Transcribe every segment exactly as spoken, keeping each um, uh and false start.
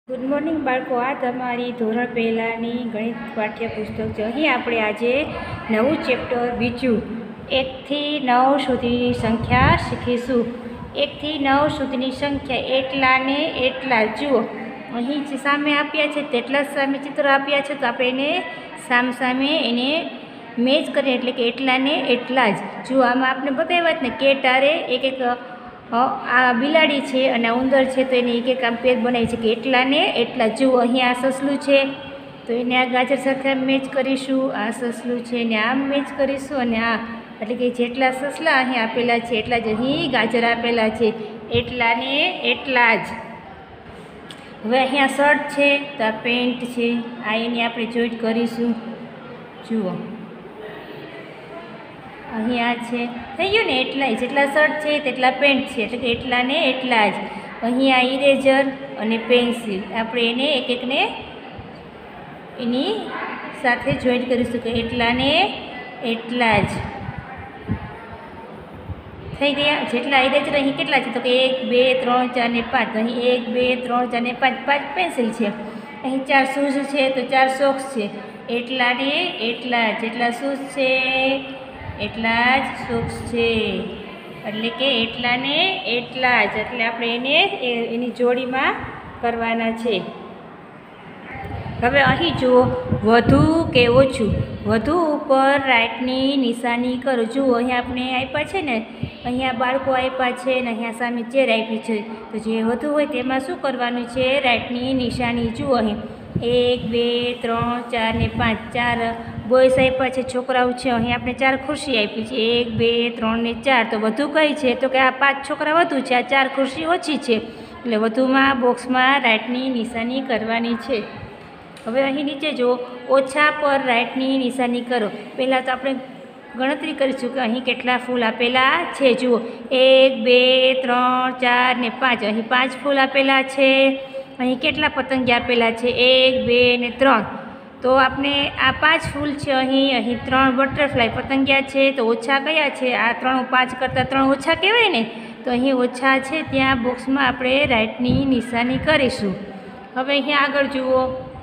Good morning બાળકો, આ તમારી ધોરણ પહેલાંની ગણિત પાઠ્યપુસ્તક છે. અહીં આપણે આજે નવું ચેપ્ટર બીજું એકથી નવ સુધીની સંખ્યા શીખીશું. એકથી નવ સુધીની સંખ્યા એટલા ને એટલા. જુઓ, અહીં જે સામે આપ્યા છે તેટલા જ સામે ચિત્ર આપ્યા છે, તો આપણે એને સામ સામે એને મેચ કરીએ, એટલે કે એટલા ને એટલા જ. જુઓ, આમાં આપણે બતાવ્યા જ ને કે ટારે એક એક આ બિલાડી છે અને ઉંદર છે, તો એને એક એક આમ પેજ બનાવી છે કે એટલા ને એટલા. જુઓ, અહીંયા આ સસલું છે તો એને આ ગાજર સાથે મેચ કરીશું. આ સસલું છે એને આમ મેચ કરીશું, અને આ એટલે કે જેટલા સસલા અહીં આપેલા છે એટલા જ અહીં ગાજર આપેલા છે. એટલા ને એટલા જ. હવે અહીંયા શર્ટ છે તો આ પેન્ટ છે, આ એની આપણે જોઈન્ટ કરીશું. જુઓ, અહીં આ છે, થઈ ગયું ને એટલા. જેટલા શર્ટ છે તેટલા પેન્ટ છે, એટલે કે એટલા ને એટલા જ. અહીં આ ઇરેઝર અને પેન્સિલ આપણે એને એક એકને એની સાથે જોઈન્ટ કરીશું કે એટલા ને એટલા જ થઈ ગયા. જેટલા ઇરેઝર અહીં કેટલા છે, તો કે એક બે ત્રણ ચાર ને પાંચ. અહીં એક બે ત્રણ ચાર ને પાંચ પાંચ પેન્સિલ છે. અહીં ચાર શૂઝ છે તો ચાર સોક્સ છે. એટલા ને એટલા. જેટલા શૂઝ છે એટલા જ સોક્સ છે, એટલે કે એટલા ને એટલા જ. એટલે આપણે એને એની જોડીમાં કરવાના છે. હવે અહીં જુઓ, વધુ કે ઓછું. વધુ ઉપર રાઈટની નિશાની કરો. જુઓ, અહીંયા આપણે આપ્યા છે ને, અહીંયા બાળકો આપ્યા છે અને અહીંયા સામે ચેર આપી છે, તો જે વધુ હોય તેમાં શું કરવાનું છે? રાઈટની નિશાની. જુઓ, અહીં એક બે ત્રણ ચાર ને પાંચ ચાર બોયસ આપ્યા છે, છોકરાઓ છે. અહીં આપણે ચાર ખુરશી આપી છે, એક બે ત્રણ ને ચાર. તો વધુ કઈ છે? તો કે આ પાંચ છોકરા વધુ છે, આ ચાર ખુરશી ઓછી છે, એટલે વધુમાં બોક્સમાં રાઈટની નિશાની કરવાની છે. હવે અહીં નીચે જુઓ, ઓછા પર રાઈટની નિશાની કરો. પહેલાં તો આપણે ગણતરી કરીશું કે અહીં કેટલા ફૂલ આપેલા છે. જુઓ, એક બે ત્રણ ચાર ને પાંચ. અહીં પાંચ ફૂલ આપેલા છે. અહીં કેટલા પતંગિયા આપેલા છે? એક બે ને ત્રણ. તો આપણે આ પાંચ ફૂલ છે, અહીં અહીં ત્રણ બટરફ્લાય પતંગિયા છે, તો ઓછા કયા છે? આ ત્રણ પાંચ કરતાં ત્રણ ઓછા કહેવાય ને, તો અહીં ઓછા છે, ત્યાં બોક્સમાં આપણે રાઈટની નિશાની કરીશું. હવે અહીં આગળ જુઓ,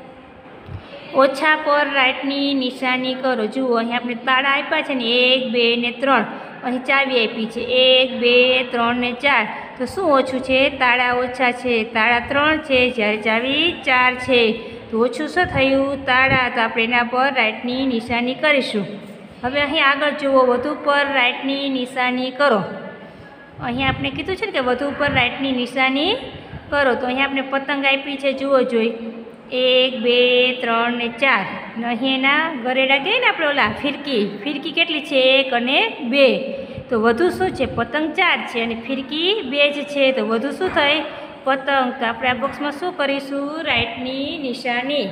ઓછા પર રાઈટની નિશાની કરો. જુઓ, અહીં આપણે તાળા આપ્યા છે ને, એક બે ને ત્રણ. અહીં ચાવી આપી છે, એક બે ત્રણ ને ચાર. તો શું ઓછું છે? તાળા ઓછા છે, તાળા ત્રણ છે, જ્યારે ચાવી ચાર છે. તો ઓછું શું થયું? તાળા. તો આપણે એના પર રાઈટની નિશાની કરીશું. હવે અહીં આગળ જુઓ, વધુ પર રાઈટની નિશાની કરો. અહીં આપણે કીધું છે ને કે વધુ પર રાઈટની નિશાની કરો. તો અહીં આપણે પતંગ આપી છે, જુઓ જોઈ, એક બે ત્રણ ને ચાર. અહીં એના ગરેડા કહીએ ને આપણે, ઓલા ફિરકી. ફિરકી કેટલી છે? એક અને બે. તો વધુ શું છે? પતંગ ચાર છે અને ફિરકી બે જ છે, તો વધુ શું થઈ? પતંગ. તો આપણે આ બોક્સમાં શું કરીશું? રાઈટની નિશાની.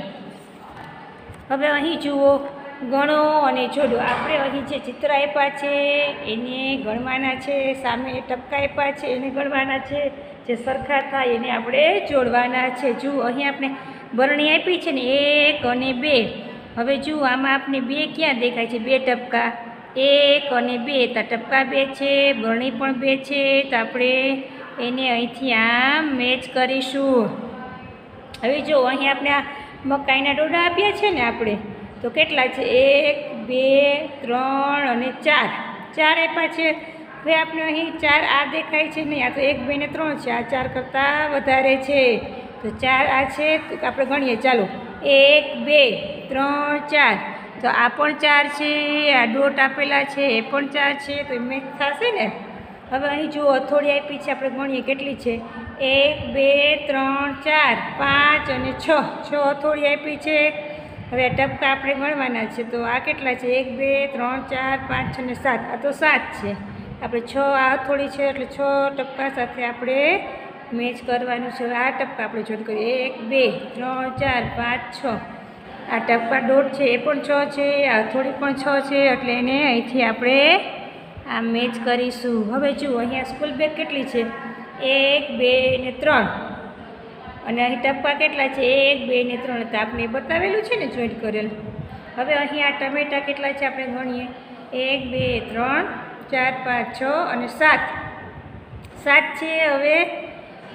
હવે અહીં જુઓ, ગણો અને જોડો. આપણે અહીં જે ચિત્ર આપ્યા છે એને ગણવાના છે, સામે ટપકા આપ્યા છે એને ગણવાના છે, જે સરખા થાય એને આપણે જોડવાના છે. જુઓ, અહીં આપણે બરણી આપી છે ને, એક અને બે. હવે જુઓ, આમાં આપણે બે ક્યાં દેખાય છે? બે ટપકા, એક અને બે. તો ટપકા બે છે, બરણી પણ બે છે, તો આપણે એને અહીંથી આમ મેચ કરીશું. હવે જુઓ, અહીં આપણે આ મકાઈના ડોડા આપ્યા છે ને આપણે, તો કેટલા છે? એક બે ત્રણ અને ચાર. ચાર આપ્યા છે. હવે આપણે અહીં ચાર આ દેખાય છે નહીં, આ તો એક બે ને ત્રણ છે, આ ચાર કરતાં વધારે છે, તો ચાર આ છે. તો આપણે ગણીએ, ચાલો, એક બે ત્રણ ચાર. તો આ પણ ચાર છે, આ ડોટ આપેલા છે એ પણ ચાર છે, તો એ મેચ થશે ને. હવે અહીં જુઓ, હથોડી આપી છે, આપણે ગણીએ કેટલી છે? એક બે ત્રણ ચાર પાંચ અને છ. છ હથોડી આપી છે. હવે આ ટપકા આપણે ગણવાના છે, તો આ કેટલા છે? એક બે ત્રણ ચાર પાંચ છ ને સાત. આ તો સાત છે. આપણે છ આ હથોડી છે એટલે છ ટપકા સાથે આપણે મેચ કરવાનું છે. આ ટપકા આપણે જોડ કરીએ, એક બે ત્રણ ચાર પાંચ છ. આ ટપકા ડોટ છે એ પણ છ છે, આ હથોડી પણ છ છે, એટલે એને અહીંથી આપણે આ મેચ કરીશું. હવે જુઓ, અહીંયા સ્કૂલ બેગ કેટલી છે? એક બે ને ત્રણ. અને અહીં ટપકા કેટલા છે? એક બે ને ત્રણ. તો આપણે બતાવેલું છે ને જોઈન્ટ કરેલ. હવે અહીં આ ટમેટા કેટલા છે આપણે ગણીએ, એક બે ત્રણ ચાર પાંચ છ અને સાત. સાત છે. હવે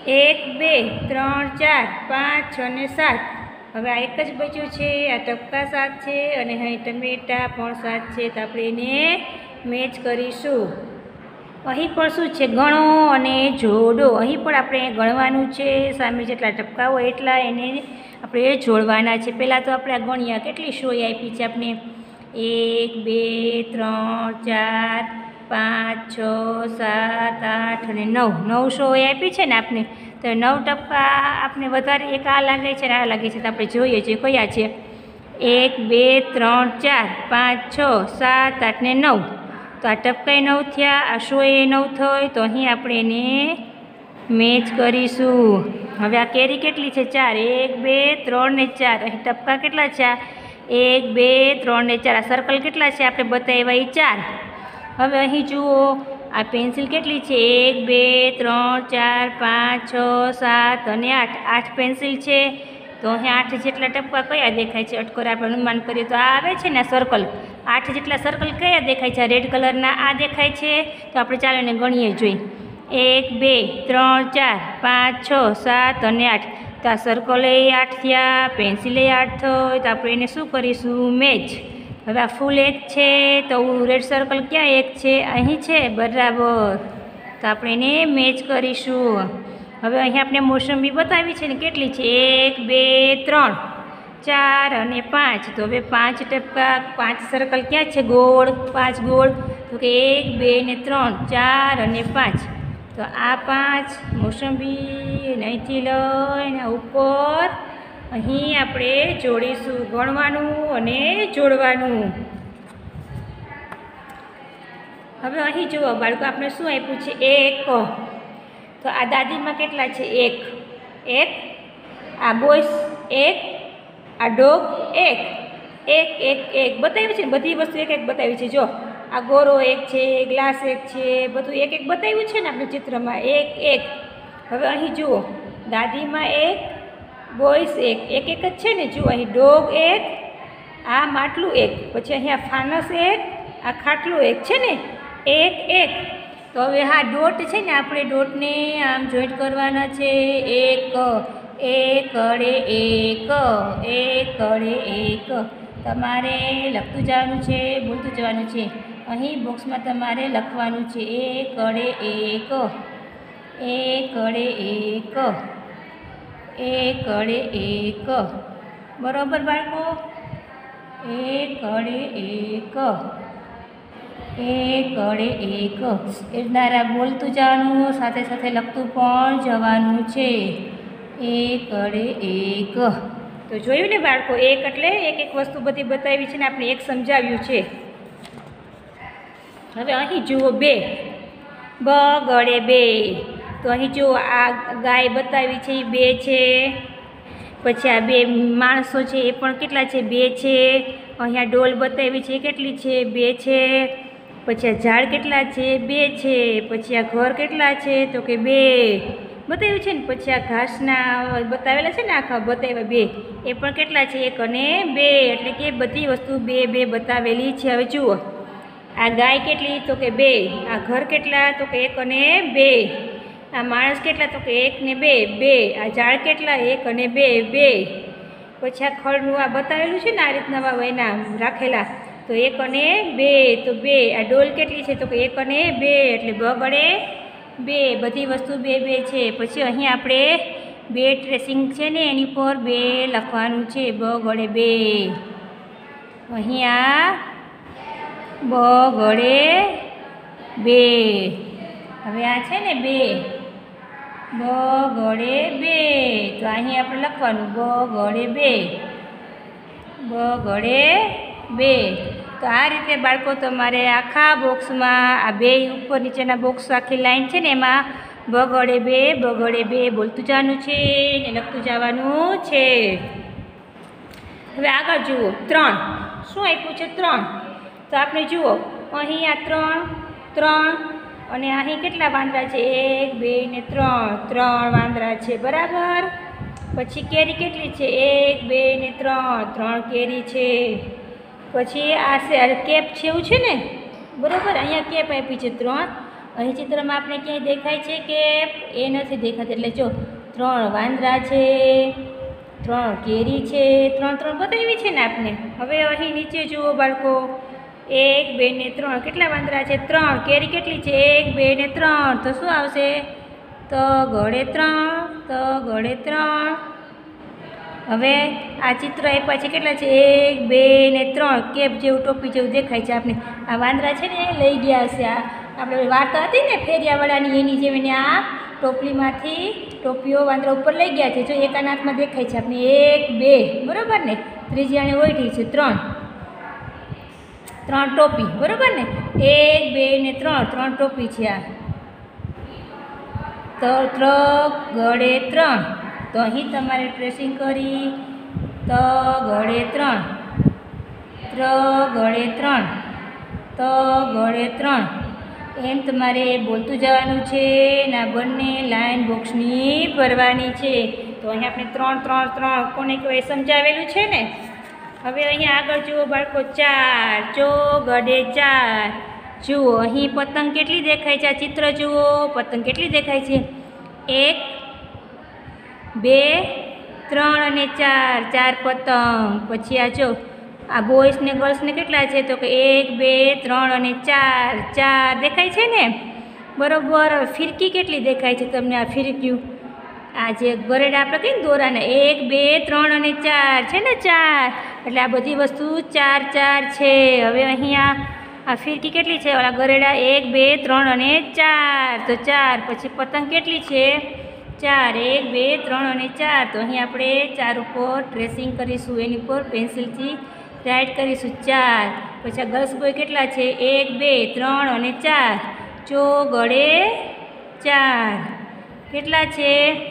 એક બે ત્રણ ચાર પાંચ છ ને સાત. હવે આ એક જ બચ્યું છે, આ ટપકા સાત છે અને અહીં ટમેટા પણ સાત છે, તો આપણે એને મેચ કરીશું. અહીં પણ શું છે, ગણો અને જોડો. અહીં પણ આપણે ગણવાનું છે, સામે જેટલા ટપકા હોય એટલા એને આપણે જોડવાના છે. પહેલાં તો આપણે આ ગણ્યા કેટલી સોય આપી છે આપણે, એક બે ત્રણ ચાર પાંચ છ સાત આઠ અને નવ નવ સોય આપી છે ને આપણે. તો નવ ટપકા આપણે વધારે એક આ લાગે છે ને આ લાગે છે, તો આપણે જોઈએ છીએ કયા છે. એક બે ત્રણ ચાર પાંચ છ સાત આઠ ને નવ. તો આ ટપકાએ નવ થયા, આ સોએ નવ થઈ, તો અહીં આપણે એને મેચ કરીશું. હવે આ કેરી કેટલી છે, ચાર. એક બે ત્રણ ને ચાર. અહીં ટપકા કેટલા છે, એક બે ત્રણ ને ચાર. આ સર્કલ કેટલા છે આપણે બતાવ્યા એ ચાર. હવે અહીં જુઓ આ પેન્સિલ કેટલી છે, એક બે ત્રણ ચાર પાંચ છ સાત અને આઠ. આઠ પેન્સિલ છે, તો અહીં આઠ જેટલા ટપકા કયા દેખાય છે, અટકોર આપણે અનુમાન કરીએ તો આ આવે છે ને સર્કલ. આઠ જેટલા સર્કલ કયા દેખાય છે, રેડ કલરના આ દેખાય છે. તો આપણે ચાલો એને ગણીએ જોઈએ. એક બે ત્રણ ચાર પાંચ છ સાત અને આઠ. તો આ સર્કલે આઠ થયા, પેન્સિલે આઠ થઈ, તો આપણે એને શું કરીશું, મેચ. હવે આ ફૂલ એક છે, તો રેડ સર્કલ ક્યાં એક છે, અહીં છે, બરાબર. તો આપણે એને મેચ કરીશું. હવે અહીં આપણે મોસંબી બતાવી છે ને કેટલી છે, એક બે ત્રણ ચાર અને પાંચ. તો હવે પાંચ ટપકા, પાંચ સર્કલ ક્યાં છે, ગોળ, પાંચ ગોળ. તો કે એક બે ને ત્રણ ચાર અને પાંચ. તો આ પાંચ મોસંબી અહીંથી લઈને ઉપર અહીં આપણે જોડીશું, ગણવાનું અને જોડવાનું. હવે અહીં જુઓ બાળકો, આપણે શું આપ્યું છે, એક. તો આ દાદીમાં કેટલા છે, એક એક. આ બોયસ એક, આ ડોગ એક. એક એક એક બતાવ્યું છે ને, બધી વસ્તુ એક એક બતાવી છે. જો આ ગોરો એક છે, ગ્લાસ એક છે, બધું એક એક બતાવ્યું છે ને આપણે ચિત્રમાં, એક એક. હવે અહીં જુઓ દાદીમાં એક, બોયસ એક, એક એક જ છે ને. જુઓ અહીં ડોગ એક, આ માટલું એક, પછી અહીંયા ફાનસ એક, આ ખાટલું એક છે ને, એક એક. તો હવે હા ડોટ છે ને, આપણે ડોટને આમ જોઈન્ટ કરવાના છે. એક એક અડે એક, એક અડે એક. તમારે લખતું જવાનું છે, બોલતું જવાનું છે. અહીં બોક્સમાં તમારે લખવાનું છે, એક અડે એક, એક અડે એક, એક અડે એક. બરાબર બાળકો, એક અડે એક, એક અડે એક. એ દ્વારા બોલતું જવાનું, સાથે સાથે લખતું પણ જવાનું છે, એક અડે એક. તો જોયું ને બાળકો, એક એટલે એક એક વસ્તુ બધી બતાવી છે ને આપણે એક સમજાવ્યું છે. હવે અહીં જુઓ બે, બ ગળે બે. તો અહીં જુઓ આ ગાય બતાવી છે એ બે છે, પછી આ બે માણસો છે એ પણ કેટલા છે, બે છે. અહીંયા ડોલ બતાવી છે એ કેટલી છે, બે છે. પછી આ ઝાડ કેટલા છે, બે છે. પછી આ ઘર કેટલા છે, તો કે બે બતાવ્યું છે ને. પછી આ ઘાસના બતાવેલા છે ને, આખા બતાવ્યા બે, એ પણ કેટલા છે, એક અને બે. એટલે કે બધી વસ્તુ બે બે બતાવેલી છે. હવે જુઓ આ ગાય કેટલી, તો કે બે. આ ઘર કેટલા, તો કે એક અને બે. આ માણસ કેટલા, તો કે એક ને બે બે. આ ઝાડ કેટલા, એક અને બે બે. પછી આ ખડનું આ બતાવેલું છે ને, આ રીતના એના રાખેલા, તો એક અને બે, તો બે. આ ડોલ કેટલી છે, તો કે એક અને બે, એટલે બ ગળે બે. બધી વસ્તુ બે બે છે. પછી અહીં આપણે બે ટ્રેસિંગ છે ને એની પર બે લખવાનું છે, બ ગળે બે. અહીંયા બ ગળે બે. હવે આ છે ને બે, બ ગળે બે. તો અહીં આપણે લખવાનું બ ગળે બે, બ ગળે બે. તો આ રીતે બાળકો તમારે આખા બોક્સમાં આ બે ઉપર નીચેના બોક્સ આખી લાઈન છે ને એમાં બ ગળે બે, બ ગળે બે બોલતું જવાનું છે ને લખતું જવાનું છે. હવે આગળ જુઓ ત્રણ. શું આપ્યું છે, ત્રણ. તો આપણે જુઓ અહીં આ ત્રણ ત્રણ અને અહીં કેટલા વાંદરા છે, એક બે ને ત્રણ, ત્રણ વાંદરા છે, બરાબર. પછી કેરી કેટલી છે, એક બે ને ત્રણ, ત્રણ કેરી છે. પછી આ કેપ છે એવું છે ને, બરાબર. અહીંયા કેપ આપી છે ત્રણ, અહીં ચિત્રમાં આપણે ક્યાંય દેખાય છે કે એ નથી દેખાતું, એટલે જો ત્રણ વાંદરા છે, ત્રણ કેરી છે, ત્રણ ત્રણ બતાવી છે ને આપણે. હવે અહીં નીચે જુઓ બાળકો, એક બે ને ત્રણ, કેટલા વાંદરા છે? ત્રણ. કેરી કેટલી છે? એક બે ને ત્રણ, તો શું આવશે? ત ગળે ત્રણ, ત ગળે ત્રણ. હવે આ ચિત્ર આપ્યા છે, કેટલા છે? એક બે ને ત્રણ, કેપ જેવું ટોપી જેવું દેખાય છે આપણે. આ વાંદરા છે ને લઈ ગયા હશે, આ આપણે વાર્તા હતી ને ફેરિયાવાળાની, એની જેમ એને આ ટોપલીમાંથી ટોપીઓ વાંદરા ઉપર લઈ ગયા છે. જો એકા હાથમાં દેખાય છે આપણે એક બે, બરાબર ને? ત્રીજી આને ઓઢી છે ત્રણ, ત્રણ ટોપી, બરાબર ને? એક બે ને ત્રણ, ત્રણ ટોપી છે આ. તો ત્ર ગળે ત્રણ, તો અહીં તમારે ટ્રેસિંગ કરી ત ગળે ત્રણ, ત્ર ગળે ત્રણ, ત ગળે ત્રણ, એમ તમારે બોલતું જવાનું છે ને આ બંને લાઈન બોક્સની ભરવાની છે. તો અહીં આપણે ત્રણ ત્રણ ત્રણ કોને કહેવાય સમજાવેલું છે ને. હવે અહીંયા આગળ જુઓ બાળકો, ચાર, ચો ગડે ચાર. જુઓ અહીં પતંગ કેટલી દેખાય છે? આ ચિત્ર જુઓ, પતંગ કેટલી દેખાય છે? એક બે ત્રણ અને ચાર, ચાર પતંગ. પછી આ જો આ બોયસ ને ગર્લ્સ ને કેટલા છે? તો કે એક બે ત્રણ અને ચાર, ચાર દેખાય છે ને, બરોબર. ફિરકી કેટલી દેખાય છે તમને? આ ફિરક્યું, આ જે ગરેડા આપણે કહીએ ને દોરાના, એક બે ત્રણ અને ચાર છે ને, ચાર. એટલે આ બધી વસ્તુ ચાર ચાર છે. હવે અહીંયા આ ફિરકી કેટલી છે? ઓલા ગરેડા એક બે ત્રણ અને ચાર, તો ચાર. પછી પતંગ કેટલી છે? ચાર, એક બે ત્રણ અને ચાર. તો અહીં આપણે ચાર ઉપર ટ્રેસિંગ કરીશું, એની ઉપર પેન્સિલથી રાઈટ કરીશું ચાર. પછી આ ગર્લ્સ બોય કેટલા છે? એક બે ત્રણ અને ચાર, ચો ગળે ચાર. કેટલા છે?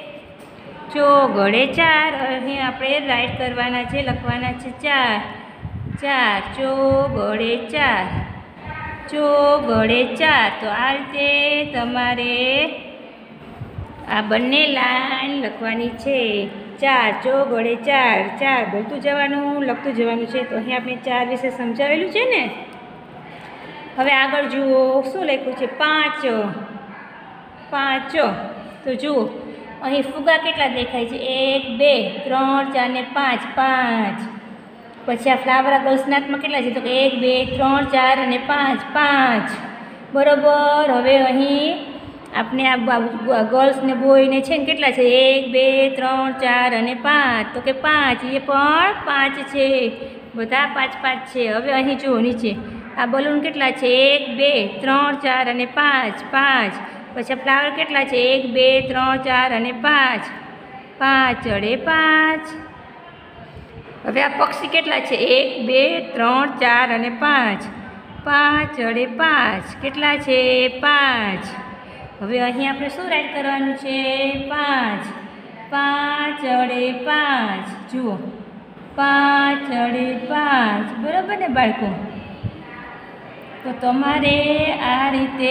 ચો ગળે ચાર. અહીં આપણે રાઈટ કરવાના છે, લખવાના છે ચાર, ચાર, ચો ગળે ચાર, ચો ગળે ચાર. તો આ રીતે તમારે આ બંને લાઈન લખવાની છે. ચાર, ચો ગળે ચાર, ચાર બોલતું જવાનું, લખતું જવાનું છે. તો અહીં આપણે ચાર વિશે સમજાવેલું છે ને. હવે આગળ જુઓ શું લખ્યું છે? પાંચ, પાંચ. તો જુઓ અહીં ફુગા કેટલા દેખાય છે? એક બે ત્રણ ચાર ને પાંચ, પાંચ. પછી આ ફ્લાવર ગર્લ્સના હાથમાં કેટલા છે? તો કે એક બે ત્રણ ચાર અને પાંચ, પાંચ, બરોબર. હવે અહીં આપણે આ ગર્લ્સ ને બોયને છે ને કેટલા છે? એક બે ત્રણ ચાર અને પાંચ, તો કે પાંચ. એ પણ પાંચ છે, બધા પાંચ પાંચ છે. હવે અહીં જુઓ નીચે આ બલૂન કેટલા છે? એક બે ત્રણ ચાર અને પાંચ, પાંચ. પછી ફ્લાવર કેટલા છે? એક બે ત્રણ ચાર અને પાંચ, પાંચ અડે પાંચ. હવે આ પક્ષી કેટલા છે? એક બે ત્રણ ચાર અને પાંચ, પાંચ અડે પાંચ. કેટલા છે? પાંચ. હવે અહીં આપણે શું રાઈટ કરવાનું છે? પાંચ, પાંચ અડે પાંચ. જુઓ પાંચ અડે પાંચ, બરાબર ને બાળકો? તો તમારે આ રીતે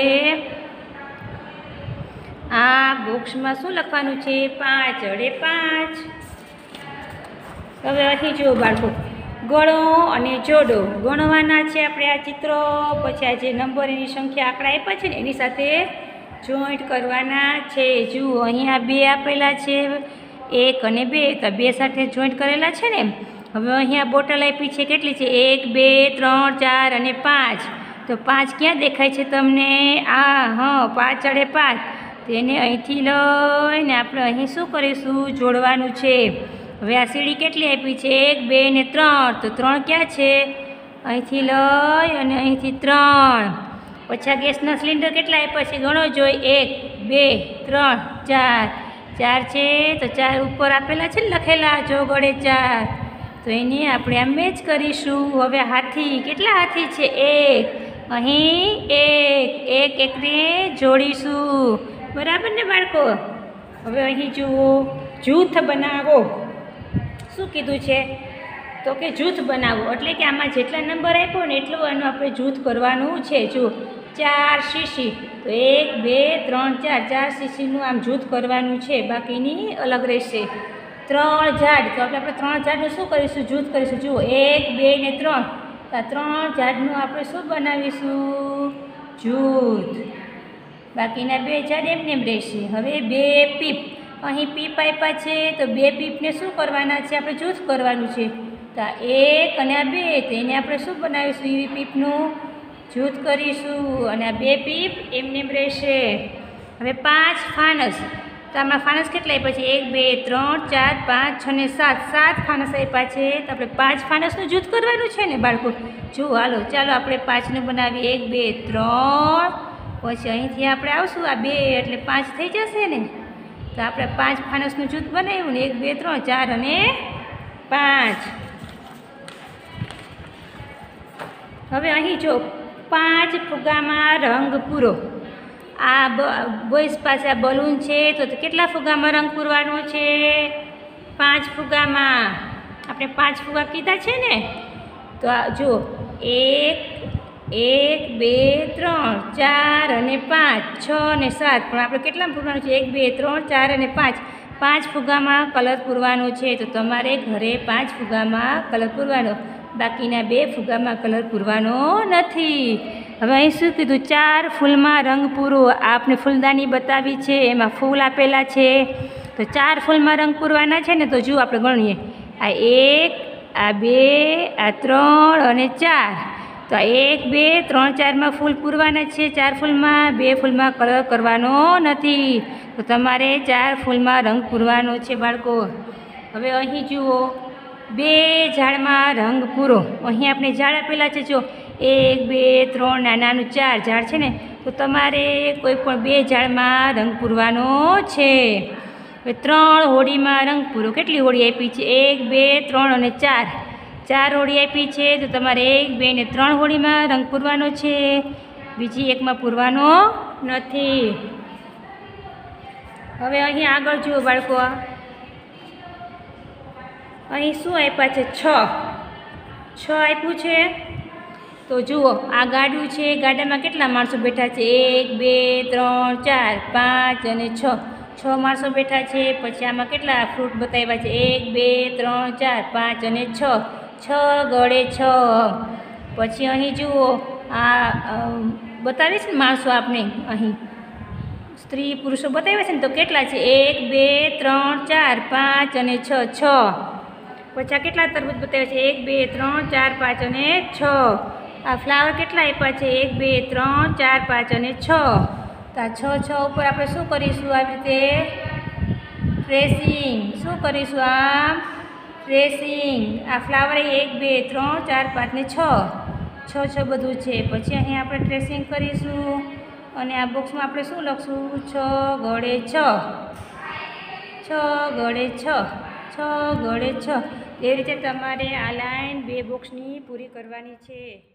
આ બોક્સમાં શું લખવાનું છે? પાંચ અડે પાંચ. હવે અહીં જુઓ બાળકો, ગણો અને જોડો. ગણવાના છે આપણે આ ચિત્રો, પછી આ જે નંબર એની સંખ્યા આંકડા આપ્યા છે ને એની સાથે જોઈન્ટ કરવાના છે. જુઓ અહીંયા બે આપેલા છે, એક અને બે, તો બે સાથે જોઈન્ટ કરેલા છે ને. હવે અહીંયા બોટલ આપી છે, કેટલી છે? એક બે ત્રણ ચાર અને પાંચ. તો પાંચ ક્યાં દેખાય છે તમને? આ હા, પાંચ અડે પાંચ. તેને અહીંથી લઈને આપણે અહીં શું કરીશું? જોડવાનું છે. હવે આ સીડી કેટલી આપી છે? એક બે ને ત્રણ, તો ત્રણ ક્યાં છે? અહીંથી લઈ અને અહીંથી ત્રણ. પછી આ ગેસના સિલિન્ડર કેટલા આપ્યા છે? ગણો જોઈ. એક બે ત્રણ ચાર, ચાર છે. તો ચાર ઉપર આપેલા છે ને લખેલા, જો ગળે ચાર. તો એને આપણે આમ મેચ કરીશું. હવે હાથી કેટલા હાથી છે? એક. અહીં એક, એક એકને જોડીશું, બરાબર ને બાળકો? હવે અહીં જુઓ, જૂથ બનાવો. શું કીધું છે? તો કે જૂથ બનાવો, એટલે કે આમાં જેટલા નંબર આપ્યો ને એટલું એનું આપણે જૂથ કરવાનું છે. જુઓ ચાર શીશી, તો એક બે ત્રણ ચાર, ચાર શીશીનું આમ જૂથ કરવાનું છે, બાકીની અલગ રહેશે. ત્રણ ઝાડ, તો આપણે આપણે ત્રણ ઝાડનું શું કરીશું? જૂથ કરીશું. જુઓ એક બે ને ત્રણ, તો આ ત્રણ ઝાડનું આપણે શું બનાવીશું? જૂથ. બાકીના બે ઝાડ એમને એમ રહેશે. હવે બે પીપ, અહીં પીપ આપ્યા છે તો બે પીપને શું કરવાના છે? આપણે જૂથ કરવાનું છે. તો આ એક અને આ બે, તો એને આપણે શું બનાવીશું? એવી પીપનું જૂથ કરીશું અને આ બે પીપ એમને એમ રહેશે. હવે પાંચ ફાનસ, તો આમાં ફાનસ કેટલા આપ્યા છે? એક બે ત્રણ ચાર પાંચ છ ને સાત, સાત ફાનસ આપ્યા છે. તો આપણે પાંચ ફાનસનું જૂથ કરવાનું છે ને બાળકો. જો હાલો ચાલો આપણે પાંચનું બનાવીએ. એક બે ત્રણ, પછી અહીંથી આપણે આવશું આ બે એટલે પાંચ થઈ જશે ને. તો આપણે પાંચ ફાનસનું જૂથ બનાવ્યું ને, એક બે ત્રણ ચાર અને પાંચ. હવે અહીં જો પાંચ ફુગ્ગામાં રંગ પૂરો. આ બોયસ પાસે આ બલૂન છે તો કેટલા ફુગ્ગામાં રંગ પૂરવાનો છે? પાંચ ફુગ્ગામાં. આપણે પાંચ ફુગ્ગા કીધા છે ને. તો આ જો એક એક બે ત્રણ ચાર અને પાંચ, છ અને સાત, પણ આપણે કેટલામાં પૂરવાનું છે? એક બે ત્રણ ચાર અને પાંચ. પાંચ ફુગ્ગામાં કલર પૂરવાનો છે. તો તમારે ઘરે પાંચ ફુગ્ગામાં કલર પૂરવાનો, બાકીના બે ફુગ્ગામાં કલર પૂરવાનો નથી. હવે અહીં શું કીધું? ચાર ફૂલમાં રંગ પૂરો. આપને ફૂલદાની બતાવી છે, એમાં ફૂલ આપેલા છે. તો ચાર ફૂલમાં રંગ પૂરવાના છે ને. તો જુઓ આપણે ગણીએ. આ એક, આ બે, આ ત્રણ અને ચાર. તો આ એક બે ત્રણ ચારમાં ફૂલ પૂરવાના છે. ચાર ફૂલમાં, બે ફૂલમાં કલર કરવાનો નથી. તો તમારે ચાર ફૂલમાં રંગ પૂરવાનો છે બાળકો. હવે અહીં જુઓ, બે ઝાડમાં રંગ પૂરો. અહીં આપણે ઝાડ આપેલા છે. જો એક બે ત્રણ નાનાનું ચાર ઝાડ છે ને. તો તમારે કોઈ પણ બે ઝાડમાં રંગ પૂરવાનો છે. હવે ત્રણ હોડીમાં રંગ પૂરો. કેટલી હોડી આપી છે? એક બે ત્રણ અને ચાર. ચાર હોડી આપી છે. તો તમારે એક બે ને ત્રણ હોડીમાં રંગ પૂરવાનો છે, બીજી એકમાં પૂરવાનો નથી. હવે અહીં આગળ જુઓ બાળકો, અહીં શું આપ્યા છે? છ. છ આપ્યું છે. તો જુઓ આ ગાડું છે. ગાડામાં કેટલા માણસો બેઠા છે? એક બે ત્રણ ચાર પાંચ અને છ. છ માણસો બેઠા છે. પછી આમાં કેટલા ફ્રૂટ બતાવ્યા છે? એક બે ત્રણ ચાર પાંચ અને છ. છ ગળે છ. પછી અહીં જુઓ આ બતાવે છે ને માણસો આપણે, અહીં સ્ત્રી પુરુષો બતાવ્યા છે ને. તો કેટલા છે? એક બે ત્રણ ચાર પાંચ અને છ. છ. પછી આ કેટલા તરબૂચ બતાવ્યા છે? એક બે ત્રણ ચાર પાંચ અને છ. આ ફ્લાવર કેટલા આપ્યા છે? એક બે ત્રણ ચાર પાંચ અને છ. તો આ છ છ ઉપર આપણે શું કરીશું? આવી રીતે ટ્રેસિંગ. શું કરીશું? આમ ટ્રેસિંગ. આ ફ્લાવર એક બે ત્રણ ચાર પાંચ ને છ. છ છ બધું છે. પછી અહીં આપણે ટ્રેસિંગ કરીશું અને આ બોક્સમાં આપણે શું લખશું? છ ગળે છ. છ ગળે છ. છ ગળે છ. એ રીતે તમારે આ લાઈન બે બોક્સની પૂરી કરવાની છે.